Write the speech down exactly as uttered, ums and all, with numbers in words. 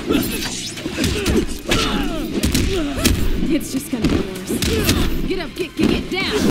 It's just gonna be worse. Get up, get, get, get down!